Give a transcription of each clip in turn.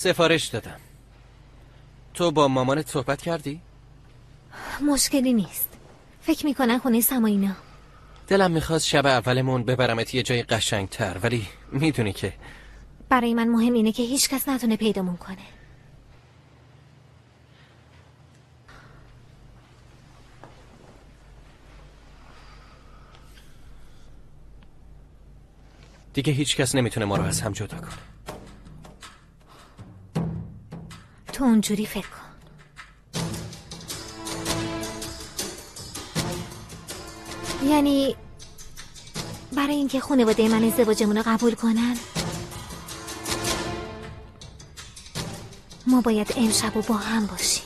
سفارش دادم. تو با مامانت صحبت کردی؟ مشکلی نیست. فکر میکنن خونه سماینا. دلم میخواست شب اولمون ببرمت یه جای قشنگتر، ولی میدونی که برای من مهم اینه که هیچ کس نتونه پیدامون کنه. دیگه هیچ کس نمیتونه ما رو از هم جدا کنه. تو اونجوری فکر کن. یعنی برای اینکه خانواده من ازدواجمون رو قبول کنن ما باید امشب و با هم باشیم.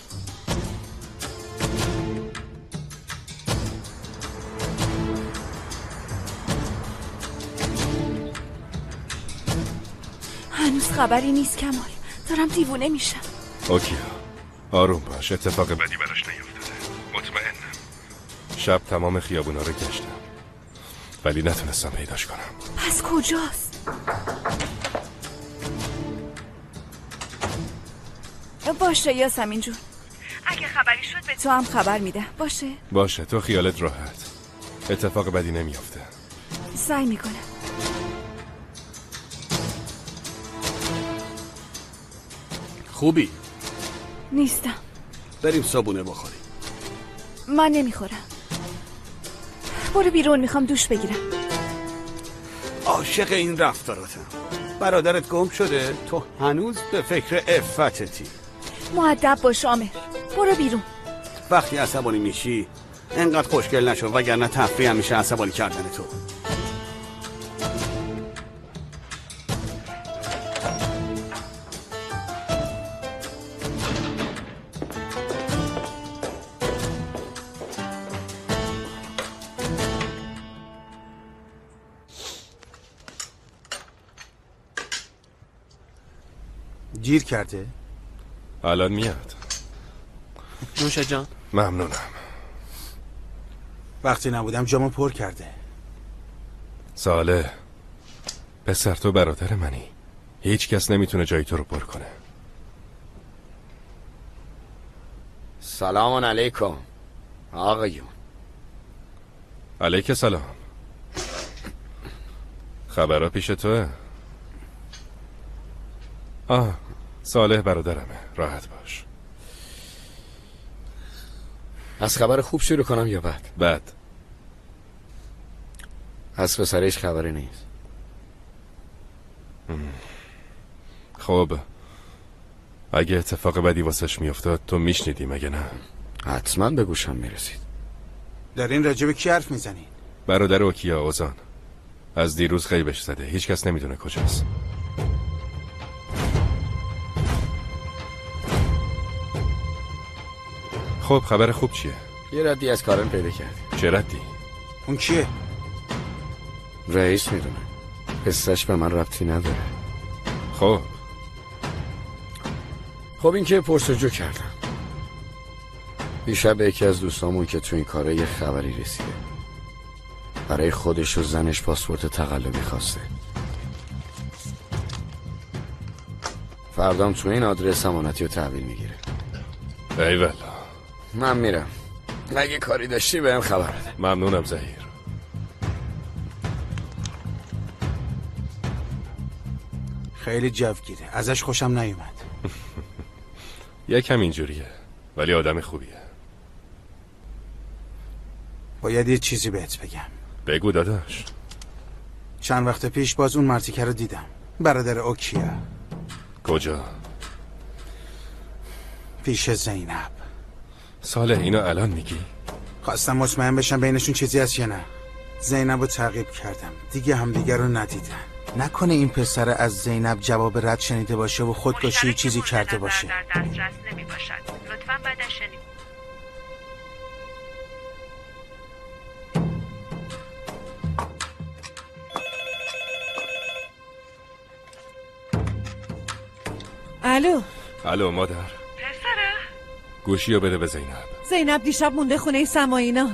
هنوز خبری نیست کمال. دارم دیوونه میشم. اوکی، آروم باش. اتفاق بدی براش نیفتاده، مطمئنم. شب تمام خیابونا رو گشتم ولی نتونستم پیداش کنم. پس کجاست؟ باشه یاسمین جون، اگه خبری شد به تو هم خبر میده. باشه تو خیالت راحت. اتفاق بدی نمیافته. سعی میکنم. خوبی؟ نیستم. بریم صابونه بخوریم. من نمیخورم. برو بیرون، میخوام دوش بگیرم. عاشق این رفتاراتم. برادرت گم شده، تو هنوز به فکر عفتتی. مؤدب باش عامر، برو بیرون. وقتی عصبانی میشی انقدر خوشگل نشو، وگرنه تفریح هم میشه عصبانی کردن تو. گیر کرده؟ الان میاد. نوشه جان. ممنونم. وقتی نبودم جامو پر کرده. صالح پسر، تو برادر منی. هیچ کس نمیتونه جای تو رو پر کنه. سلام علیکم آقایون. علیک سلام. خبرها پیش توه؟ صالح برادرمه، راحت باش. از خبر خوب شروع کنم یا بد؟ بد. از پسرش خبری نیست. خب اگه اتفاق بدی واسش میافتاد تو میشنیدی مگه نه؟ حتما به گوشم میرسید. دارین راجع به کی حرف میزنین؟ برادر اوکیا اوزان از دیروز غیبش زده، هیچ کس نمیدونه کجاست. خب خبر خوب چیه؟ یه ردی از کارن پیدا کرد. چه ردی؟ اون کیه؟ رئیس میدونه، قصهش به من ربطی نداره. خب این که پرسجو کردم. دیشب یکی از دوستامون که تو این کاره یه خبری رسیده. برای خودش و زنش پاسپورت تقلبی خواسته. فردام تو این آدرس امانتی رو تحویل میگیره. ایوالا. من میرم. اگه کاری داشتی بهم خبر بده. ممنونم زهیر. خیلی جوگیره، ازش خوشم نیومد. یکم اینجوریه ولی آدم خوبیه. باید یه چیزی بهت بگم. بگو داداش. چند وقت پیش باز اون مرتیکه رو دیدم، برادر اوکیا. کجا؟ پیش زینب. صالح اینو الان میگی؟ خواستم مطمئن بشم بینشون چیزی هست یا نه. زینب رو تعقیب کردم، دیگه همدیگه رو ندیدن. نکنه این پسر از زینب جواب رد شنیده باشه و خودکشی چیزی کرده باشه. در دسترس نمی باشد. لطفاً بعدش شنید. الو مادر. پسره؟ گوشی رو بده به زینب. زینب دیشب مونده خونه سماینا.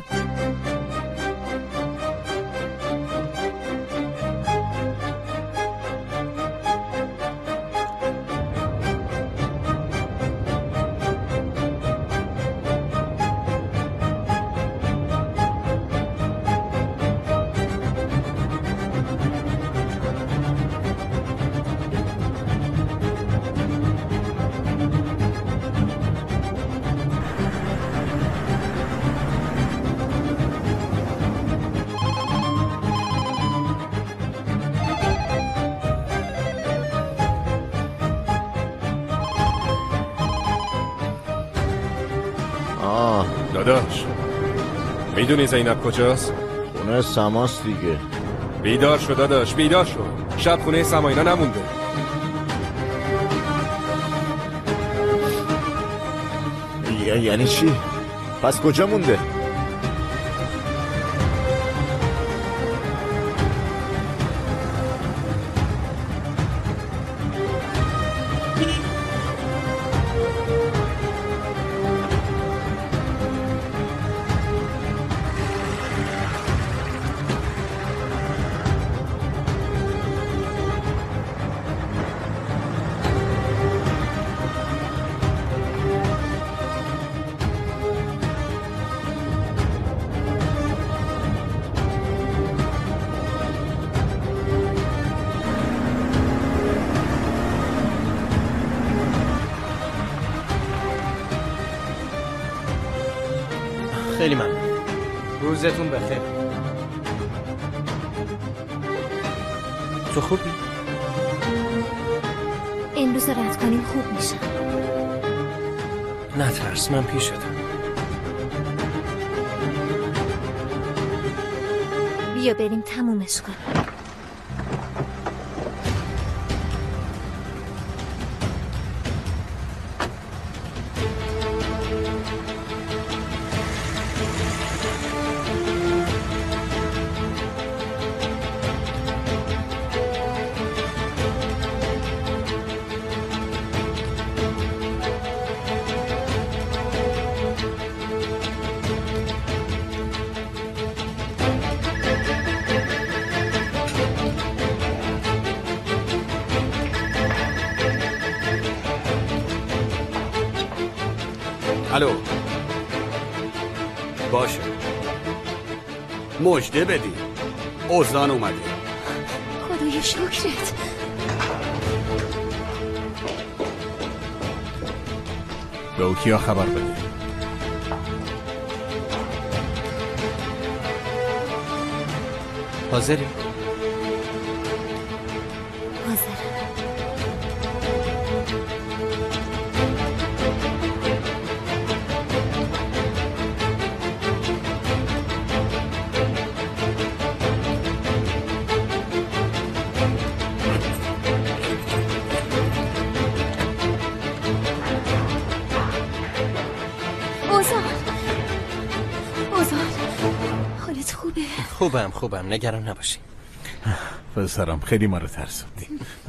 داداش میدونی زینب کجاست؟ خونه سماست دیگه. بیدار شو داداش، بیدار شو. شب خونه سماینا نمونده. یعنی چی؟ پس کجا مونده؟ خیلی ممنون. روزتون بخیر. تو خوبی؟ امروز رد کنیم خوب میشه. نه ترس، من پیش شدم. بیا بریم تمومش کنیم. الو باشه مژده بدی اوزان اومده. خدای شکرت. به اوکیا خبر بده. حاضری؟ حاضرم. خوبم نگران نباشی. پسرم خیلی ما رو ترسوندی.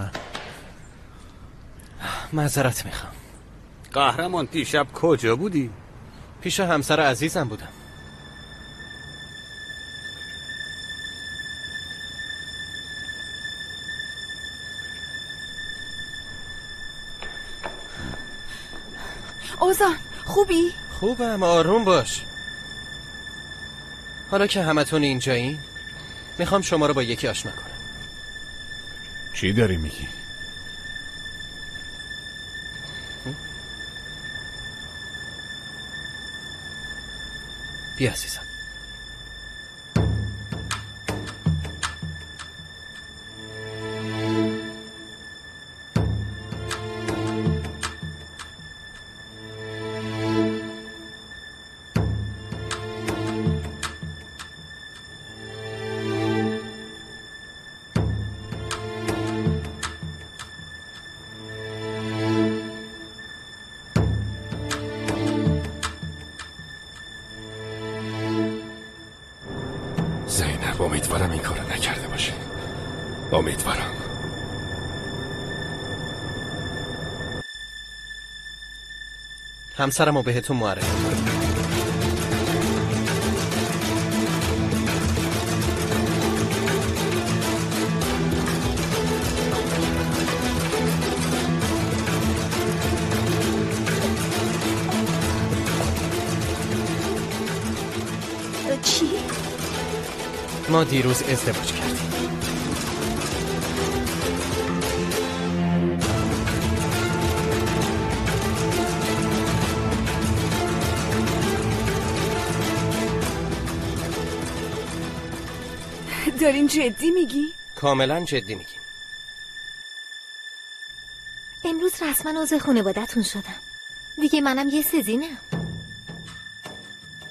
معذرت میخوام. قهرمان دیشب کجا بودی؟ پیش همسر عزیزم بودم. اوزان خوبی؟ خوبم، آروم باش. حالا که همتون اینجایین میخوام شما رو با یکی آشنا کنم. چی داری میگی؟ بیا عزیزم. زینب امیدوارم این کارو نکرده باشه. امیدوارم. همسرمو بهتون معرفی کنم. چی؟ ما دیروز ازدواج کردیم. دارین جدی میگی؟ کاملا جدی میگیم. امروز رسما عضو خانواده‌تون شدم. دیگه منم یه سزینم.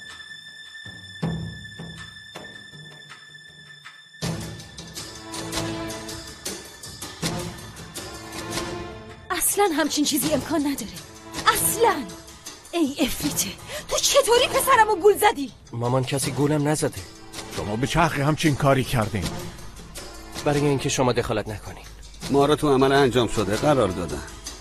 اصلا همچین چیزی امکان نداره. اصلا. ای افریته، تو چطوری پسرمو گول زدی؟ مامان کسی گولم نزده. شما به چه حقی همچین کاری کردین؟ برای اینکه شما دخالت نکنین. ما رو تو عمل انجام شده قرار دادن.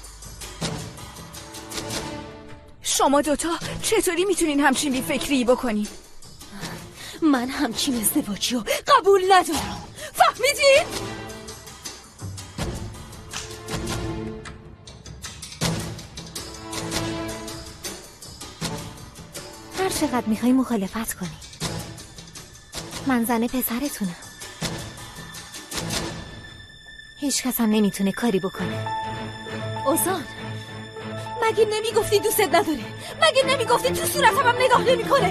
شما دوتا چطوری میتونین همچین بی فکری بکنین؟ من همچین ازدواجی رو قبول ندارم. فهمیدین؟ هر چقدر میخوای مخالفت کنی، من زن پسرتونم. هیچ کس هم نمیتونه کاری بکنه. اوزان، مگه نمیگفتی دوستت نداره؟ مگه نمیگفتی تو صورتم هم نگاه نمیکنه؟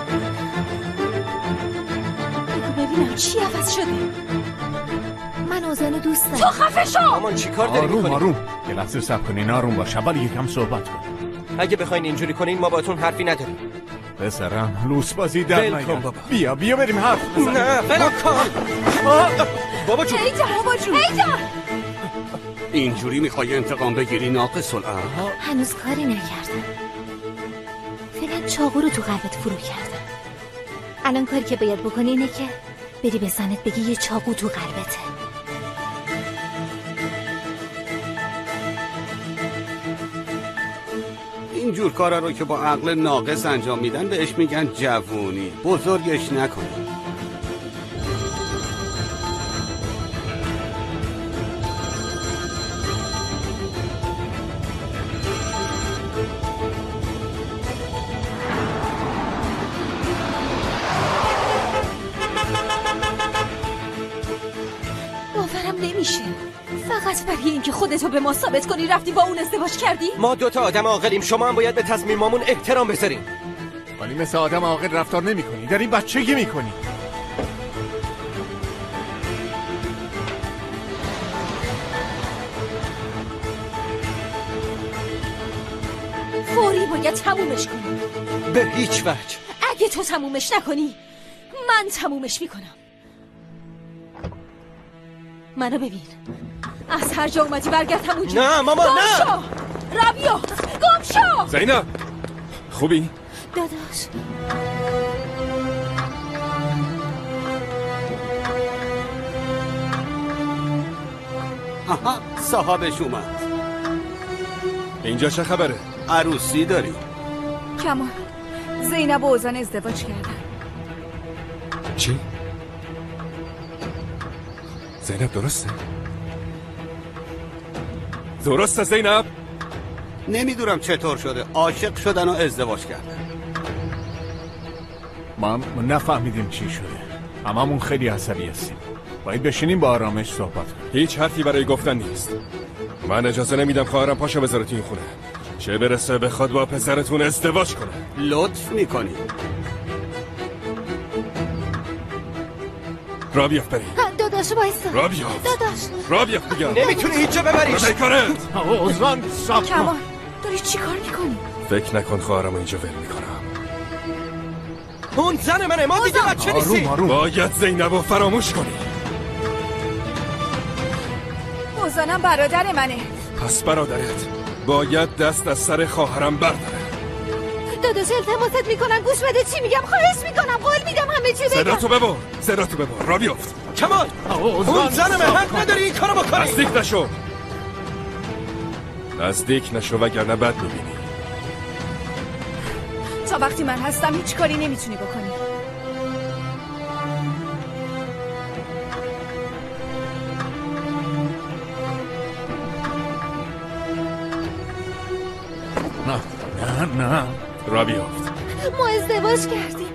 بگو ببینم چی عوض شده؟ من اوزانو دوست دارم. تو خفه شو! مامان چی کار داری میکنی؟ آروم یه لحظه صبر کنین، آروم باش. اول یکم صحبت کن. اگه بخواین اینجوری کنین ما باتون حرفی نداریم. پسرم لوس بازی در ول کن نیار. بابا. بیا بریم حرف بزنیم. نه ول کن بابا جون. هیجان اینجوری میخوای انتقام بگیری ناقص العقل؟ هنوز کاری نکردم. فعلا چاقو رو تو قلبت فرو کردم. الان کاری که باید بکنی اینه که بری به زنت بگی یه چاقو تو قلبته. اینجور کارا رو که با عقل ناقص انجام میدن بهش میگن جوونی. بزرگش نکنی. باورم نمیشه. فقط برای اینکه خودتو به ما ثابت کنی رفتی با اون ازدواج کردی؟ ما دوتا آدم عاقلیم، شما هم باید به تصمیمامون احترام بذارین. ولی مثل آدم عاقل رفتار نمی‌کنی، داری بچگی می‌کنی. فوری باید تمومش کنی. به هیچ وجه. اگه تو تمومش نکنی من تمومش میکنم. منو ببین، از هر جا اومدی برگرد همونجا. نه ماما نه. گم شو رابیو، گم شو. زینب خوبی؟ داداش آها صاحبش اومد. اینجا چه خبره؟ عروسی داری؟ کمال، زینب و اوزان ازدواج کردن. چی؟ زینب درسته؟ درسته زینب؟ نمیدونم چطور شده، عاشق شدن و ازدواج کردن. ما نفهمیدیم چی شده. هممون خیلی عصبی هستیم. باید بشینیم با آرامش صحبت کنیم. هیچ حرفی برای گفتن نیست. من اجازه نمیدم خواهرم پاشو بذاره تو این خونه، چه برسه بخواد با پسرتون ازدواج کنه. لطف میکنی. را بیاف بریم. داداش وایسا. را بیاف. داداش را بیاف میگم. نمیتونی هیچ جا ببریش. بیکارت. اوزان صبر کن. کمال، داری چی کار میکنی؟ فکر نکن خواهرم اینجا ول میکنم. اون زن منه، ما دیگه بچه نیستیم. آروم. باید زینبو فراموش کنی. اوزانم برادر منه. پس برادرت باید دست از سر خواهرم برداره. داداش التماست میکنم گوش بده چی میگم. خواهش میکنم، قول میدم همه چی بگم. صداتو ببر. را بیافت. کمال، اون زن من، حق نداری این کارو بکنی. نزدیک نشو وگرنه بد میبینی. تا وقتی من هستم هیچ کاری نمیتونی بکنی. نه را بیافت. ما ازدواج کردیم.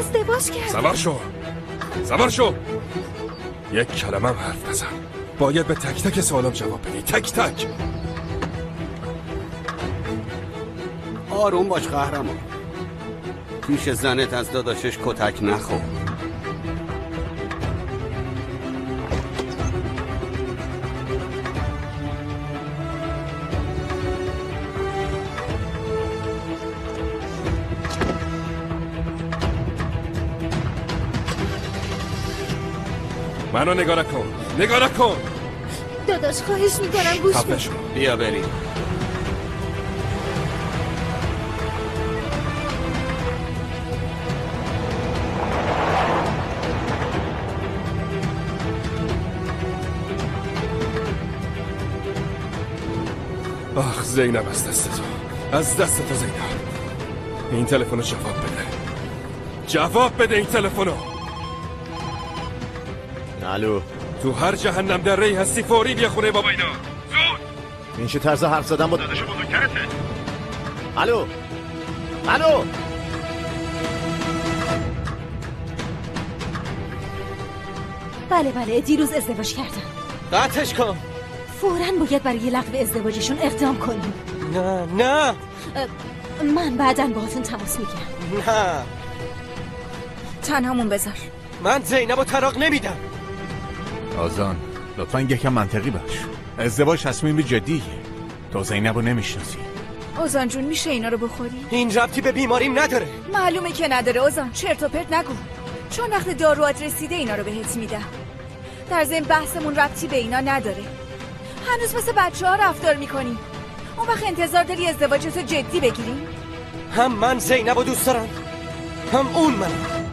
سوار شو. یک کلمه هم حرف نزن. باید به تک تک سوالم جواب بدی. تک تک. آروم باش قهرمان. پیش زنت از داداشش کتک نخور. منو نگاه نکن. داداش خواهش میکنم گوش بده. بیا بریم. زینب از دست تو، از دست تو زینب. این تلفنو جواب بده، جواب بده این تلفنو. الو، تو هر جهنم در ری هستی فوری بیا خونه بابا اینا زود. این چه طرز حرف زدن با داداش بزرگترته؟ الو الو، بله دیروز ازدواج کردم. قطعش کن. فوراً باید برای لغو ازدواجشون اقدام کنیم. نه من بعداً باهاتون تماس میگیرم. نه تنهامون بذار. من زینبو طلاق نمیدم. آزان لطفاً یکم منطقی باش. ازدواج تصمیم جدیه. تو زینبو نمیشناسی. اوزان جون میشه اینا رو بخوری؟ این ربطی به بیماریم نداره. معلومه که نداره اوزان، چرت و پرت نگو. چون وقت داروات رسیده اینا رو بهت میدم. در ضمن بحثمون ربطی به اینا نداره. هنوز مثل بچه‌ها رفتار میکنی. اون وقت انتظار داری ازدواجتو جدی بگیریم؟ هم من زینبو دوست دارم، هم اون من.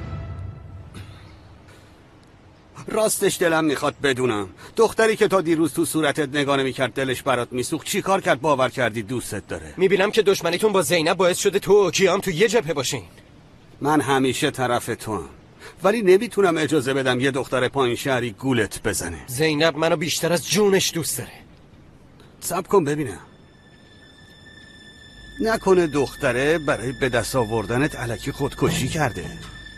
راستش دلم میخواد بدونم دختری که تا دیروز تو صورتت نگاه نمی‌کرد دلش برات میسوخت چی کار کرد باور کردی دوستت داره؟ میبینم که دشمنیتون با زینب باعث شده تو و کیام تو یه جبهه باشین. من همیشه طرف توام، ولی نمیتونم اجازه بدم یه دختر پایین شهری گولت بزنه. زینب منو بیشتر از جونش دوست داره. صبر کن ببینم، نکنه دختره برای به دست آوردنت الکی خودکشی کرده؟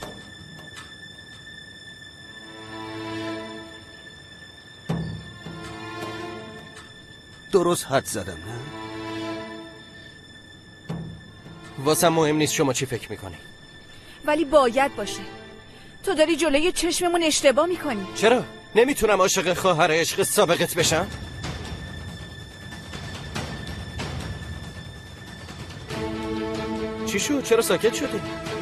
درست حد زدم نه؟ واسم مهم نیست شما چی فکر میکنی، ولی باید باشه. تو داری جلوی چشممون اشتباه میکنی. چرا؟ نمیتونم عاشق خواهر عشق سابقت بشم؟ چی شد؟ چرا ساکت شدی؟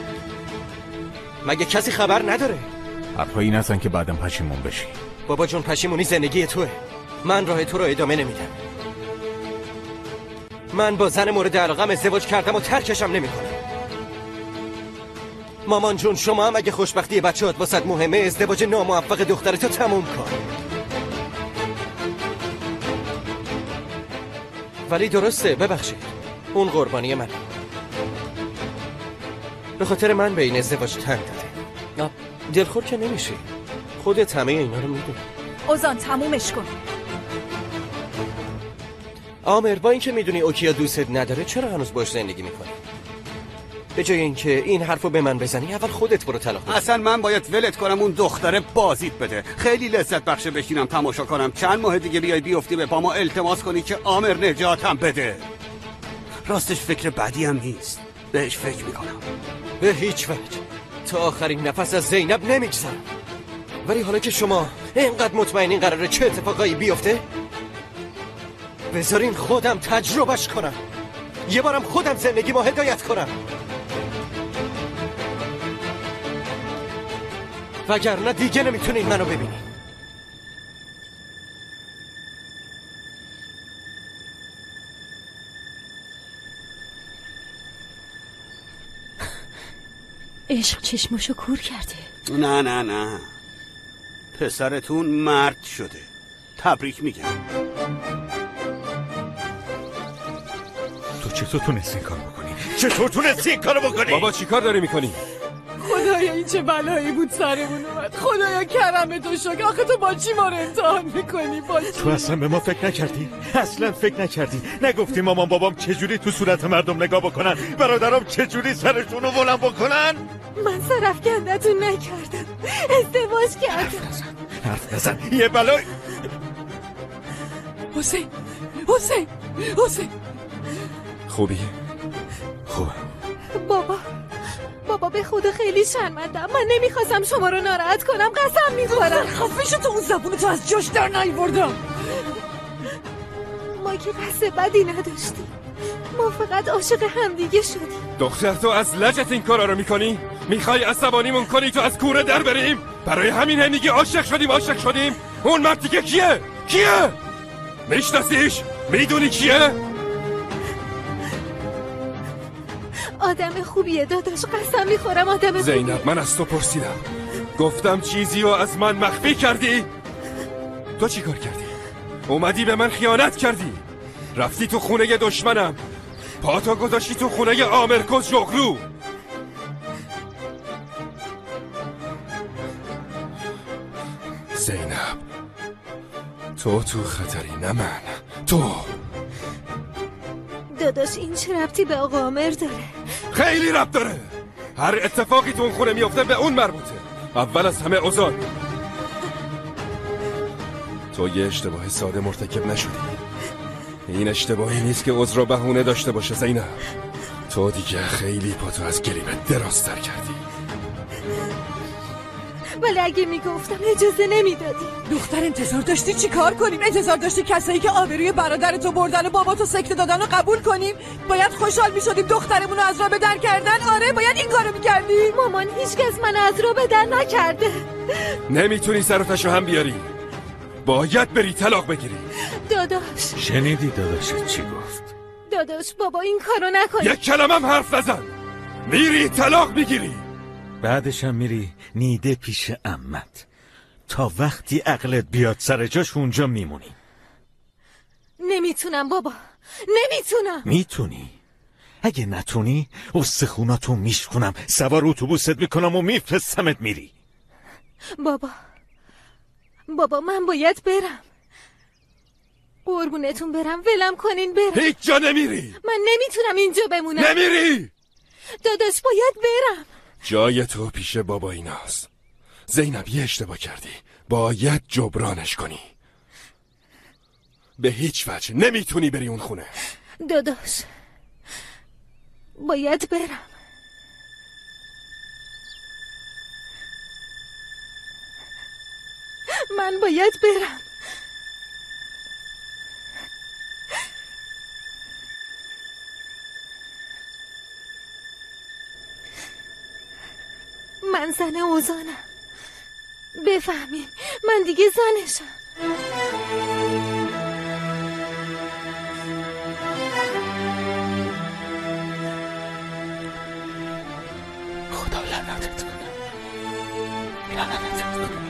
مگه کسی خبر نداره؟ حرفایی نزن که بعدم پشیمون بشی. بابا جون پشیمونی زندگی توه، من راه تو رو ادامه نمیدم. من با زن مورد علاقم ازدواج کردم و ترکشم نمیکنم. مامان جون شما هم اگه خوشبختی بچه‌هات واسط مهمه ازدواج ناموفق دخترتو تموم کن. ولی درسته، ببخشید، اون قربانی من. به خاطر من به این ازدواج تن داده. دلخور که نمیشی، خودت همه اینا رو میدونی. اوزان تمومش کن. عامر با اینکه میدونی اوکیا دوستت نداره چرا هنوز باش زندگی میکنی؟ به جای اینکه این حرفو به من بزنی اول خودت برو طلاق بگیر. اصلا من باید ولت کنم اون دختره بازیت بده؟ خیلی لذت بخشه بشینم تماشا کنم چند ماه دیگه بیای بیفتی به پاما التماس کنی که عامر نجاتم بده. راستش فکر بدی هم نیست، بهش فکر میکنم. به هیچ وجه تا آخرین نفس از زینب نمیگذرم. ولی حالا که شما اینقدر مطمئنین قراره چه اتفاقایی بیفته، بذارین خودم تجربهش کنم، یه بارم خودم زندگیمو هدایت کنم. وگرنه دیگه نمیتونین منو ببینین. عشق چشمشو کور کرده. نه پسرتون مرد شده، تبریک میگم. تو چطور تونستی این کارو بکنی؟ چطور تونستی این کارو بکنی؟ بابا چی کار داری میکنی؟ خدایا این چه بلایی بود سرمون اومد. خدایا کرم تو شکر. آخه تو با چی ما رو امتحان میکنی؟ با چی؟ تو اصلا به ما فکر نکردی؟ اصلا فکر نکردی؟ نگفتی مامان بابام چجوری تو صورت مردم نگاه بکنن؟ برادرام چجوری سرشون رو بلند بکنن؟ من سرفکندتون نکردم، ازدواج کردم. حرف نزن یه بلای. حسین خوبی؟ خوبه. بابا به خدا خیلی شرمندم. من نمیخواستم شما رو ناراحت کنم، قسم میخورم. خفه تو، اون زبون تو از جاش در نیاوردم. ما که قصد بدی نداشتیم، ما فقط عاشق همدیگه شدیم. دختر تو از لجت این کارا رو میکنی؟ میخوای عصبانیمون کنی تو از کوره در بریم؟ برای همین میگی عاشق شدیم؟ اون مرد دیگه کیه؟ میشناسیش؟ میدونی کیه؟ آدم خوبیه داداش، قسم میخورم آدم خوبیه. زینب من از تو پرسیدم، گفتم چیزی رو از من مخفی کردی؟ تو چی کار کردی؟ اومدی به من خیانت کردی؟ رفتی تو خونه دشمنم، پاتو گذاشتی تو خونه آمرکوز جغلو. زینب، تو خطری، نه من. تو داداش این چه ربطی به آقا عامر داره؟ خیلی ربط داره. هر اتفاقی تو اون خونه میفته به اون مربوطه. اول از همه اوزان، تو یه اشتباه ساده مرتکب نشدی. این اشتباهی نیست که عذر و بهونه داشته باشه زینب. تو دیگه خیلی پاتو از گریبت درازتر کردی. ولی اگه میگفتم اجازه نمیدادی. دختر انتظار داشتی چی کار کنیم؟ انتظار داشتی کسایی که آبروی برادرتو بردن و باباتو سکته دادن و قبول کنیم؟ باید خوشحال میشدیم دخترمونو از راه به در کردن. آره باید این کارو میکردیم. مامان هیچکس من از راه به در نکرده. نمیتونی سر و تشو هم بیاری. باید بری طلاق بگیری. داداش شنیدی داداشت چی گفت؟ داداش بابا این کارو نکن. یک کلمم حرف نزن. میری طلاق میگیری. بعدش هم میری نیده پیش عمت. تا وقتی عقلت بیاد سر جاش اونجا میمونی. نمیتونم بابا، نمیتونم. میتونی. اگه نتونی استخوناتو میشکنم، سوار اتوبوست میکنم و میفرستمت میری. بابا من باید برم. قربونتون برم، ولم کنین برم. هیچ جا نمیری. من نمیتونم اینجا بمونم. نمیری. داداش باید برم. جای تو پیش بابا ایناست. زینب یه اشتباه کردی، باید جبرانش کنی. به هیچ وجه نمیتونی بری اون خونه. داداش باید برم. من باید برم. من زن اوزانم. بفهمین من دیگه زنشم. خدا لعنتت کنه. لعنتت کنه.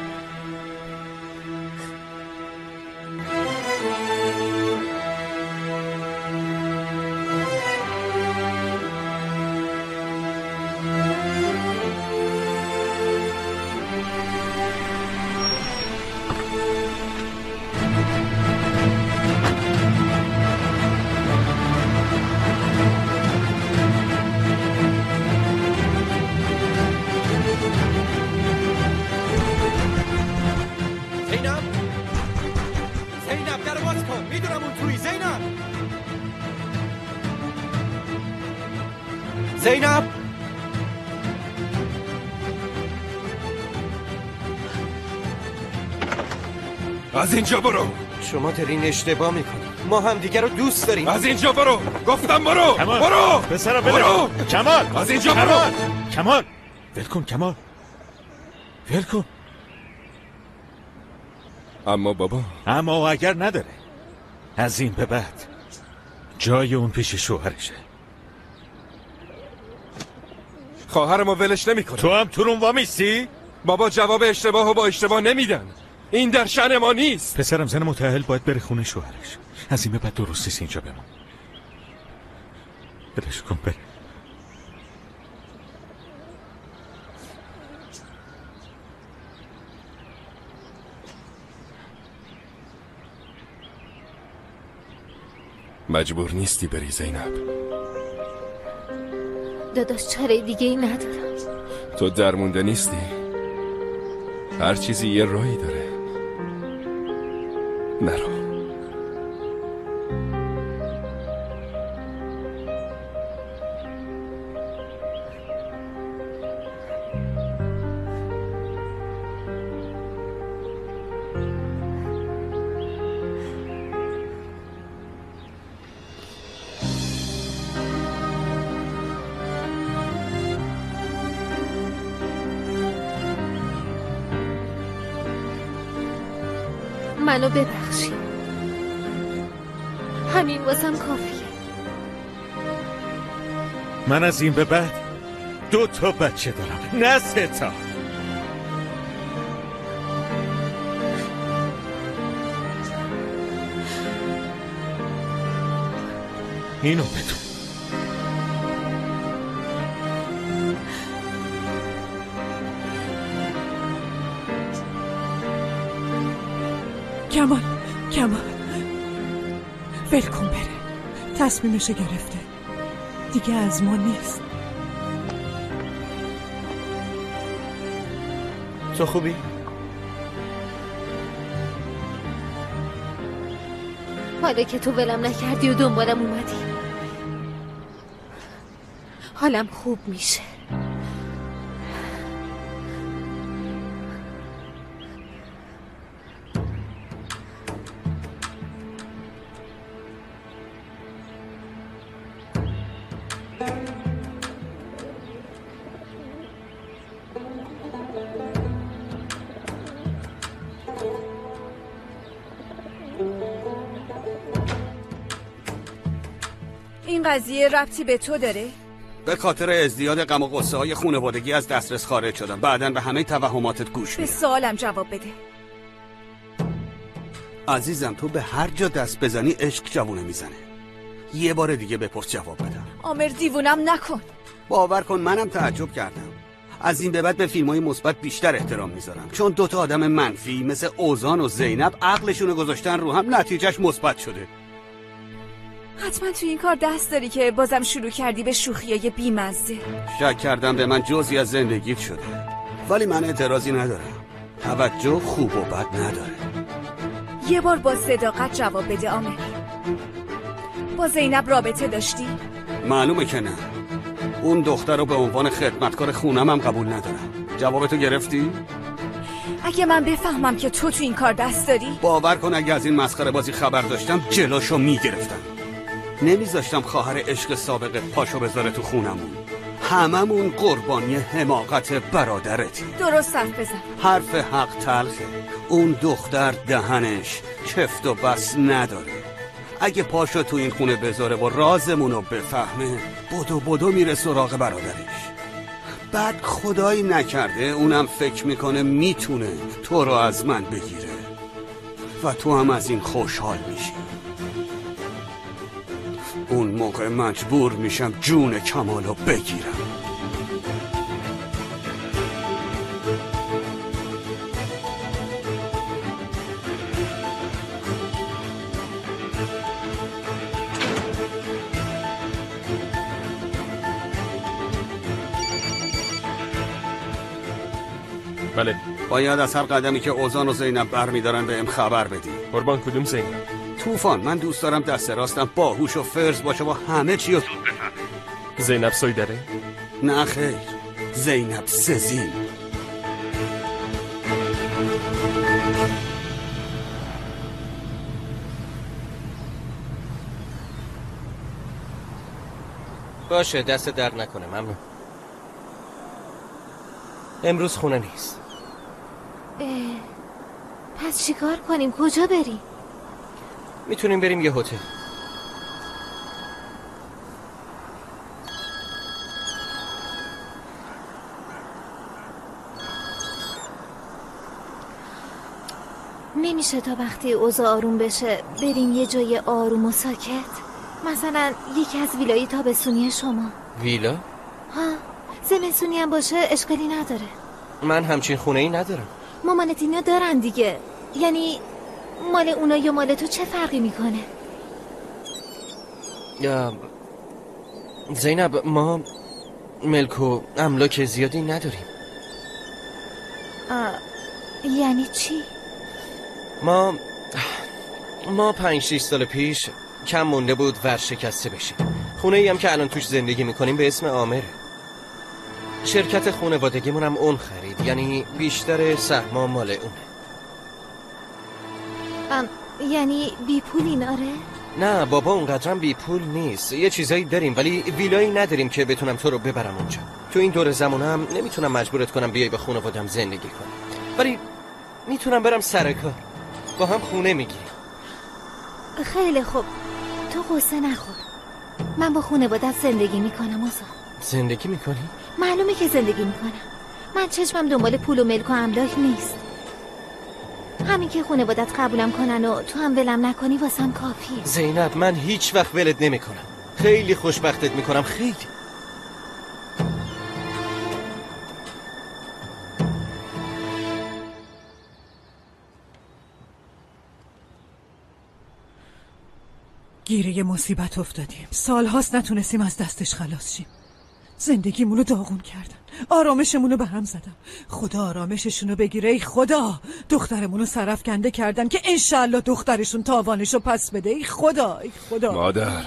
زینب از اینجا برو. شما دارین اشتباه میکنید. ما هم دیگه رو دوست داریم. از اینجا برو. گفتم برو. برو. پسرم برو. کمال از اینجا برو. کمال ول کن. کمال ول کن. اما بابا، اما اگر نداره. از این به بعد جای اون پیش شوهرشه. خواهرمو ولش نمیکنه. تو هم تو روم وامیستی؟ بابا جواب اشتباهو با اشتباه نمیدن. این در شأن ما نیست. پسرم زن متأهل باید بره خونه شوهرش. از این به بعد درست نیست اینجا بمون. بلش کن بره. مجبور نیستی بری زینب. داداش چاره دیگه ای ندارم. تو درمونده نیستی. هر چیزی یه راهی داره. نرو. منو ببخشی. همین واسم کافیه. من از این به بعد 2 بچه دارم، نه 3 تا. اینو بدون. کمال ول کن بره، تصمیمشو گرفته، دیگه از ما نیست. تو خوبی؟ حالا که تو ولم نکردی و دنبالم اومدی حالم خوب میشه. این قضیه ربطی به تو داره؟ به خاطر ازدیاد غم و غصه های خانوادگی از دسترس خارج شدم. بعداً به همه توهماتت گوش به میدم. سوالم جواب بده. عزیزم تو به هر جا دست بزنی عشق جوونه میزنه. یه بار دیگه بپرس جواب بدم. آمر دیوونم نکن. باور کن منم تعجب کردم. از این به بعد به فیلم‌های مثبت بیشتر احترام میذارم، چون دوتا آدم منفی مثل اوزان و زینب عقلشونو گذاشتن رو هم، نتیجهش مثبت شده. حتما تو این کار دست داری که بازم شروع کردی به شوخیای بیمزه. شک کردم به من جزئی از زندگیت شده، ولی من اعتراضی ندارم. توجه خوب و بد نداره. یه بار با صداقت جواب بده آمر. با زینب رابطه داشتی؟ معلومه که نه. اون دختر رو به عنوان خدمتکار خونم هم قبول ندارم. جوابتو گرفتی؟ اگه من بفهمم که تو این کار دست داری؟ باور کن اگه از این مسخره بازی خبر داشتم جلوشو میگرفتم. نمیذاشتم خواهر عشق سابقت پاشو بذاره تو خونمون. هممون قربانی حماقت برادرتی. درست حرف بزن. حرف حق تلخه. اون دختر دهنش چفت و بس نداره. اگه پاشو تو این خونه بذاره و رازمونو بفهمه، بدو میره سراغ برادرش. بعد خدایی نکرده اونم فکر میکنه میتونه تو رو از من بگیره و تو هم از این خوشحال میشی. اون موقع مجبور میشم جون کمالو بگیرم. بله. باید از هر قدمی که اوزان و زینب برمیدارن بهم خبر بدی. قربان کدوم زینب؟ طوفان. من دوست دارم دست راستم باهوش و فرز باشه و همه چی رو زود بفهمه. زینب سویدره؟ نه خیر، زینب سزین. باشه دست درد نکنه. ممنون. امروز خونه نیست. پس چیکار کنیم؟ کجا بریم؟ میتونیم بریم یه هتل. نمیشه تا وقتی اوضاع آروم بشه بریم یه جای آروم و ساکت؟ مثلا یکی از ویلای تابستونی شما. ویلا؟ ها، زمستونی هم باشه اشکالی نداره. من همچین خونه ای ندارم. مامانت اینا دارن دیگه. یعنی مال اونا یا مال تو چه فرقی میکنه؟ زینب ما ملک و املاک زیادی نداریم. یعنی چی؟ ما 5-6 سال پیش کم مونده بود ورشکسته بشیم. خونه ای هم که الان توش زندگی میکنیم به اسم آمره. شرکت خانوادگیمون هم اون خرید، یعنی بیشتر سهما مال اونه. یعنی بی پولین؟ آره؟ نه بابا اونقدرم بی پول نیست. یه چیزایی داریم ولی ویلایی نداریم که بتونم تو رو ببرم اونجا. تو این دور زمانم نمیتونم مجبورت کنم بیای به خانوادم زندگی کنی، ولی میتونم برم سر کار، با هم خونه میگیریم. خیلی خوب، تو قصه نخور. من با خانوادت زندگی میکنم. اوزان زندگی میکنی؟ معلومه که زندگی میکنم. من چشمم دنبال پول و ملک و املاک نیست. همین که خانوادت قبولم کنن و تو هم ولم نکنی واسم کافیه. زینب من هیچ وقت ولت نمیکنم. خیلی خوشبختت میکنم، خیلی. گیره مصیبت افتادیم. سالهاست نتونستیم از دستش خلاص شیم. زندگیمونو داغون کردن، آرامشمونو به هم زدن. خدا آرامششونو بگیره. ای خدا، دخترمونو سرفکنده کردن که انشالله دخترشون تاوانشو پس بده. ای خدا، ای خدا. مادر،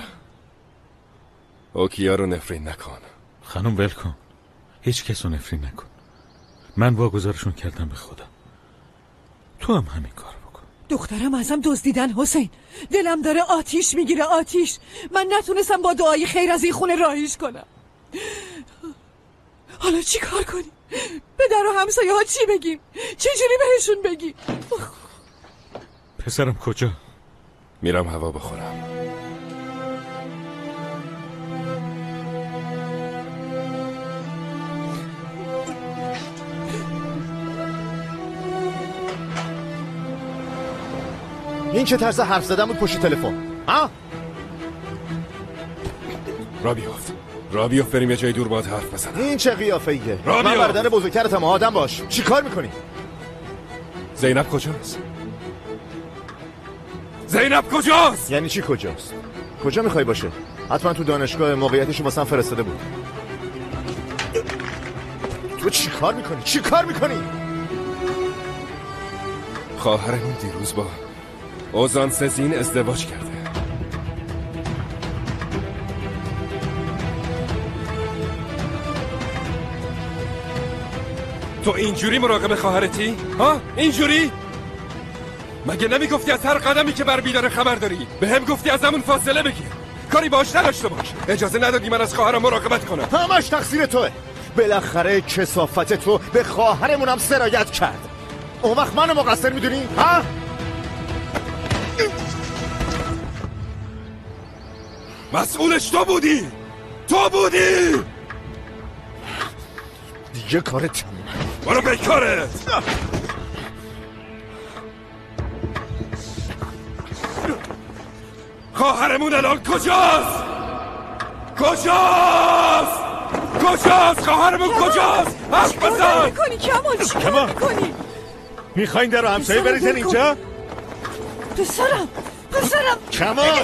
اوکیا رو نفرین نکن. خانم ول کن، هیچ کس رو نفرین نکن. من واگذارشون کردم به خدا، تو هم همین کار بکن. دخترم ازم دزدیدن حسین، دلم داره آتیش میگیره، آتیش. من نتونستم با دعای خیر از این خونه راهیش کنم. حالا چی کار کنیم؟ به در و همسایه ها چی بگیم؟ چجوری بهشون بگیم؟ پسرم کجا؟ میرم هوا بخورم. این چه طرز حرف زدن بود پشت تلفن؟ ها؟ رابیوف بریم یه جای دور باهات حرف بزنم. این چه قیافه‌ایه؟ من برادر بزرگترتم، آدم باش. چی کار میکنی؟ زینب کجاست؟ زینب کجاست؟ یعنی چی کجاست؟ کجا میخوای باشه؟ حتما تو دانشگاه، موقعیتشو واسم فرستاده بود. تو چی کار میکنی؟ چی کار میکنی؟ خواهرمون دیروز با اوزان سزین ازدواج کرده. تو اینجوری مراقب خواهرتی؟ ها؟ اینجوری؟ مگه نمیگفتی از هر قدمی که بر بیداره خبر داری؟ به هم گفتی از همون فاصله بگیر، کاری باش نداشته باش. اجازه ندادی من از خواهرم مراقبت کنم. همش تقصیر توه. بالاخره کثافت تو به خواهرمونم سرایت کرد. اون وقت منو مقصر میدونی؟ ها؟ مسئولش تو بودی! دیگه کارت تمومه. برو بیکارت! خواهرمون الان کجاست؟ خواهرمون کجاست؟ حرف بزن! میکنی کمال؟ چیکار میکنی؟ میخواین در همسایه بریزن اینجا؟ پسرم کمال!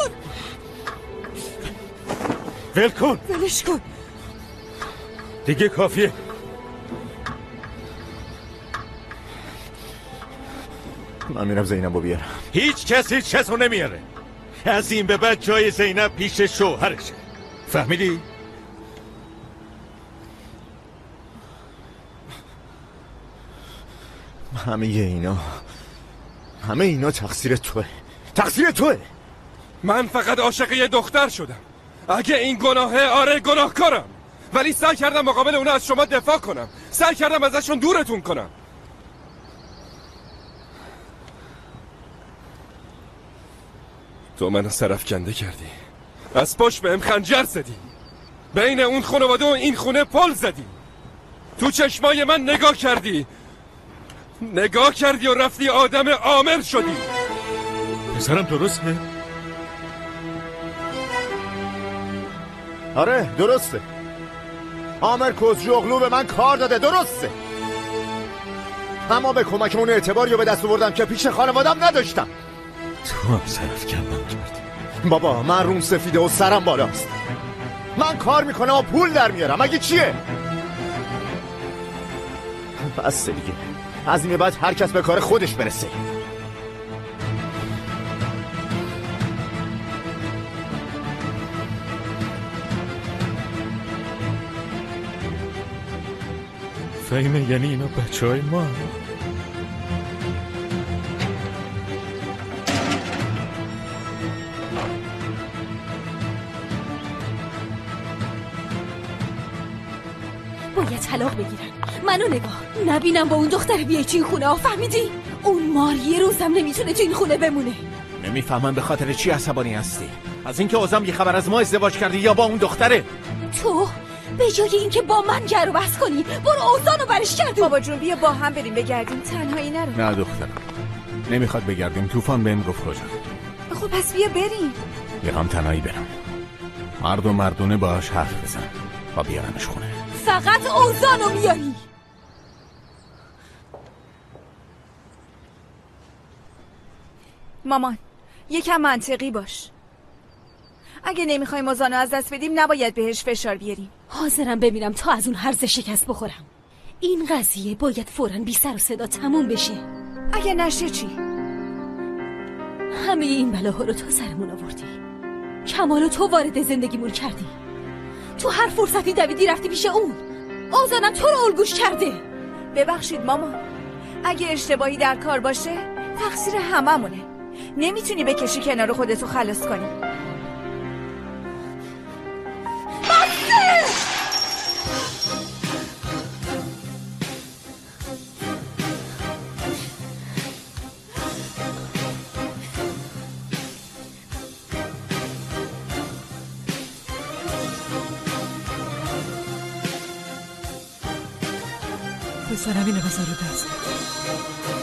ولش کن. دیگه کافیه. من میرم زینبو بیارم. هیچ کس رو نمیاره. از این به بعد جای زینب پیش شوهرشه. فهمیدی؟ همه اینا تقصیر توه. من فقط عاشق یه دختر شدم. اگه این گناهه، آره گناهکارم، ولی سعی کردم مقابل اونا از شما دفاع کنم. سعی کردم ازشون دورتون کنم. تو منو سرفکنده کردی، از پشت بهم خنجر زدی، بین اون خانواده و این خونه پل زدی، تو چشمای من نگاه کردی و رفتی آدم عامل شدی. پسرم درسته؟ آره درسته. عامر کزجوغلو به من کار داده، درسته. اما به کمک اون اعتباری رو به دست آوردم که پیش خانوادم نداشتم. تو هم سرفکندم کردی. بابا من روم سفیده و سرم بالاست. من کار میکنم و پول در میارم. اگه چیه؟ بس دیگه. از این بعد هر کس به کار خودش برسه. فهمه یعنی اینا بچه‌های ما. باید طلاق بگیرن. منو نگاه، نبینم با اون دختر بیای تو این خونه. فهمیدی؟ اون مار یه روزم نمیتونه تو این خونه بمونه. نمیفهمم به خاطر چی عصبانی هستی؟ از اینکه اوزم یه خبر از ما ازدواج کردی یا با اون دختره؟ تو به جای اینکه با من جر و بحث کنی برو اوزانو برش کردی. بابا جون بیا با هم بریم بگردیم، تنهایی نرو. نه دخترم نمیخواد بگردیم، طوفان بهم گفت کجا. خب پس بیا بریم. میخوام تنهایی برم. مردونه باهاش حرف بزن و بیارمش خونه. فقط اوزانو میاری. مامان یکم منطقی باش. اگه نمیخوایم اوزانو از دست بدیم نباید بهش فشار بیاریم. حاضرم ببینم تا از اون هرز شکست بخورم. این قضیه باید فوراً بی سر و صدا تموم بشه. اگه نشه چی؟ همه این بلاها رو تو سرمون آوردی. کمالو تو وارد زندگیمون کردی. تو هر فرصتی دویدی رفتی پیش اون. اوزانم تو رو الگوش کرده. ببخشید مامان، اگه اشتباهی در کار باشه تقصیر هممونه. نمیتونی بکشی کنار خودتو خلاص کنی. پسرم اینو بذار رو دست.